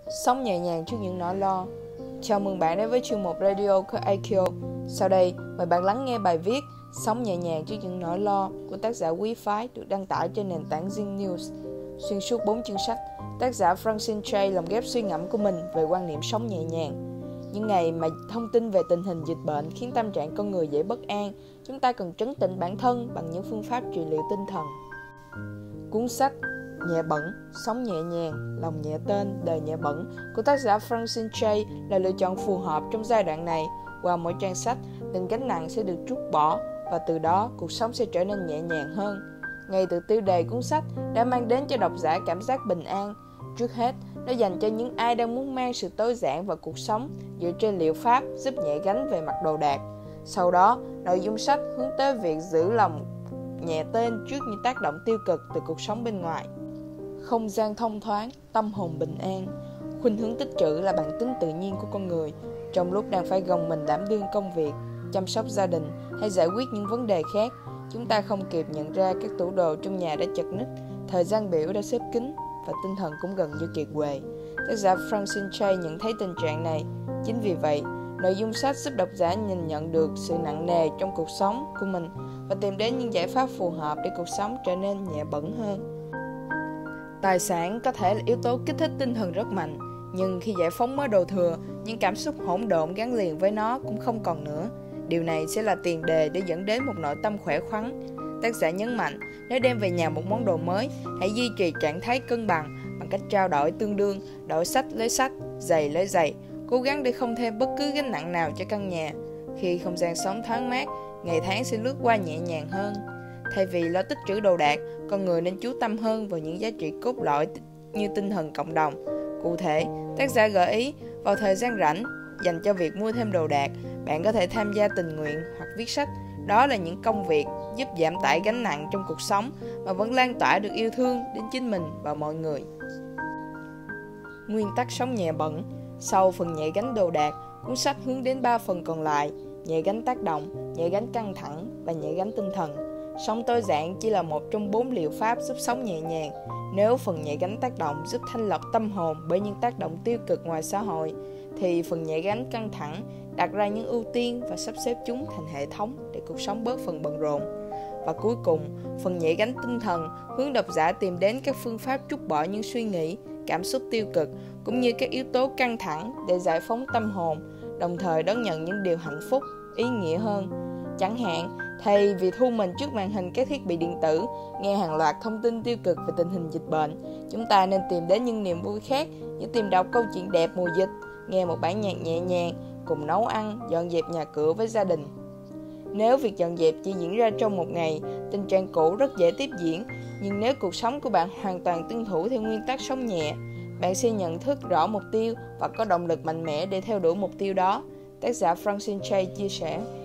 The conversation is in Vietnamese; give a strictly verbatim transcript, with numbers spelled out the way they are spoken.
Sống nhẹ nhàng trước những nỗi lo. Chào mừng bạn đến với chuyên mục Radio của i kiu. Sau đây, mời bạn lắng nghe bài viết Sống nhẹ nhàng trước những nỗi lo của tác giả Quý Phái được đăng tải trên nền tảng Zing News. Xuyên suốt bốn chương sách, tác giả Francine Chay lồng ghép suy ngẫm của mình về quan niệm sống nhẹ nhàng. Những ngày mà thông tin về tình hình dịch bệnh khiến tâm trạng con người dễ bất an, chúng ta cần trấn tĩnh bản thân bằng những phương pháp trị liệu tinh thần. Cuốn sách Nhẹ bẩn, sống nhẹ nhàng, lòng nhẹ tên, đời nhẹ bẩn của tác giả Francine Chay là lựa chọn phù hợp trong giai đoạn này. Qua mỗi trang sách, từng gánh nặng sẽ được trút bỏ và từ đó cuộc sống sẽ trở nên nhẹ nhàng hơn. Ngay từ tiêu đề cuốn sách đã mang đến cho độc giả cảm giác bình an. Trước hết, nó dành cho những ai đang muốn mang sự tối giản vào cuộc sống dựa trên liệu pháp giúp nhẹ gánh về mặt đồ đạc. Sau đó, nội dung sách hướng tới việc giữ lòng nhẹ tên trước những tác động tiêu cực từ cuộc sống bên ngoài. Không gian thông thoáng, tâm hồn bình an. Khuynh hướng tích trữ là bản tính tự nhiên của con người. Trong lúc đang phải gồng mình đảm đương công việc, chăm sóc gia đình hay giải quyết những vấn đề khác, chúng ta không kịp nhận ra các tủ đồ trong nhà đã chật ních, thời gian biểu đã xếp kín và tinh thần cũng gần như kiệt quệ. Tác giả Francine Chay nhận thấy tình trạng này. Chính vì vậy, nội dung sách giúp độc giả nhìn nhận được sự nặng nề trong cuộc sống của mình và tìm đến những giải pháp phù hợp để cuộc sống trở nên nhẹ bẩn hơn. Tài sản có thể là yếu tố kích thích tinh thần rất mạnh, nhưng khi giải phóng mớ đồ thừa, những cảm xúc hỗn độn gắn liền với nó cũng không còn nữa. Điều này sẽ là tiền đề để dẫn đến một nội tâm khỏe khoắn. Tác giả nhấn mạnh, nếu đem về nhà một món đồ mới, hãy duy trì trạng thái cân bằng bằng cách trao đổi tương đương, đổi sách lấy sách, giày lấy giày, cố gắng để không thêm bất cứ gánh nặng nào cho căn nhà. Khi không gian sống thoáng mát, ngày tháng sẽ lướt qua nhẹ nhàng hơn. Thay vì lo tích trữ đồ đạc, con người nên chú tâm hơn vào những giá trị cốt lõi như tinh thần cộng đồng. Cụ thể, tác giả gợi ý, vào thời gian rảnh dành cho việc mua thêm đồ đạc, bạn có thể tham gia tình nguyện hoặc viết sách. Đó là những công việc giúp giảm tải gánh nặng trong cuộc sống mà vẫn lan tỏa được yêu thương đến chính mình và mọi người. Nguyên tắc sống nhẹ bẩn. Sau phần nhẹ gánh đồ đạc, cuốn sách hướng đến ba phần còn lại: nhẹ gánh tác động, nhẹ gánh căng thẳng và nhẹ gánh tinh thần. Sống tối giản chỉ là một trong bốn liệu pháp giúp sống nhẹ nhàng. Nếu phần nhẹ gánh tác động giúp thanh lọc tâm hồn bởi những tác động tiêu cực ngoài xã hội, thì phần nhẹ gánh căng thẳng đặt ra những ưu tiên và sắp xếp chúng thành hệ thống để cuộc sống bớt phần bận rộn. Và cuối cùng, phần nhẹ gánh tinh thần hướng độc giả tìm đến các phương pháp trút bỏ những suy nghĩ, cảm xúc tiêu cực cũng như các yếu tố căng thẳng để giải phóng tâm hồn, đồng thời đón nhận những điều hạnh phúc, ý nghĩa hơn. Chẳng hạn, thay vì thu mình trước màn hình các thiết bị điện tử, nghe hàng loạt thông tin tiêu cực về tình hình dịch bệnh, chúng ta nên tìm đến những niềm vui khác như tìm đọc câu chuyện đẹp mùa dịch, nghe một bản nhạc nhẹ nhàng, cùng nấu ăn, dọn dẹp nhà cửa với gia đình. Nếu việc dọn dẹp chỉ diễn ra trong một ngày, tình trạng cũ rất dễ tiếp diễn, nhưng nếu cuộc sống của bạn hoàn toàn tuân thủ theo nguyên tắc sống nhẹ, bạn sẽ nhận thức rõ mục tiêu và có động lực mạnh mẽ để theo đuổi mục tiêu đó. Tác giả Francine Chay chia sẻ.